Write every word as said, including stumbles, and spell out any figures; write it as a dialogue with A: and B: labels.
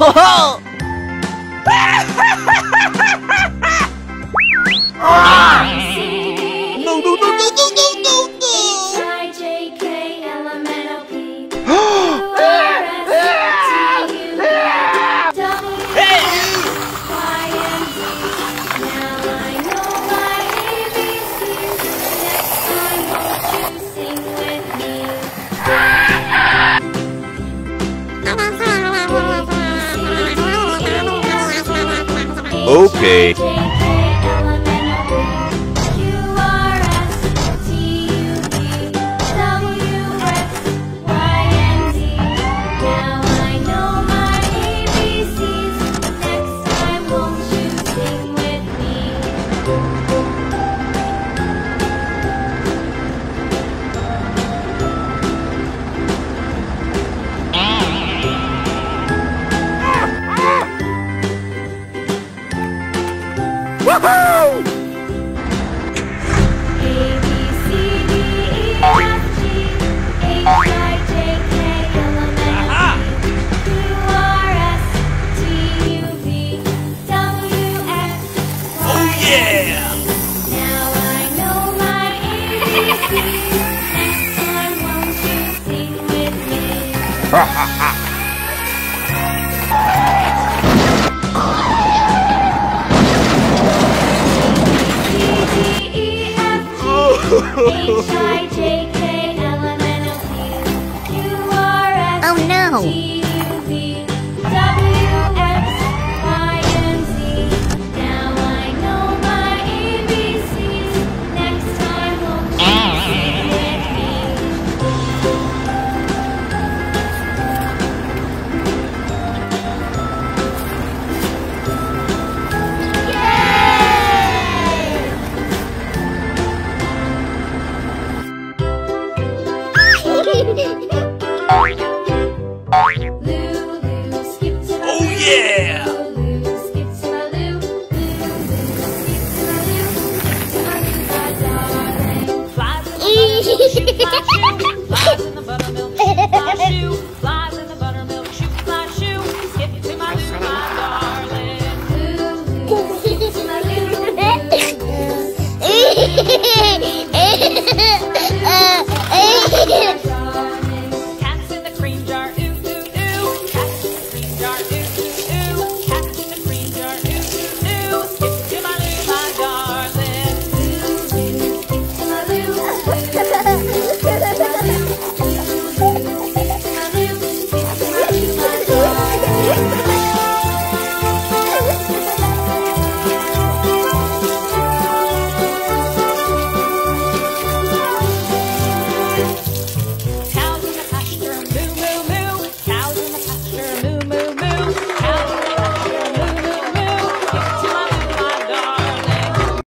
A: ho! No, no, no, no, no, no, no, no!
B: I J K L M N O P
A: Hey, you!
B: Y and Z. Now I know my A B Cs. Next time won't you sing with me?
A: Okay.
B: Woohoo! A B C D E F G H I J K L M N O P Q R S T U V W X Y
A: Oh yeah!
B: Now I know my A B Cs. Next time won't you sing with me?
A: Ha ha ha!
B: H I J K L M N O P Q R S
C: Oh no!
B: T U V W X Y and Z. Now I know my A B Cs. Next time won't you sing with me? Yay!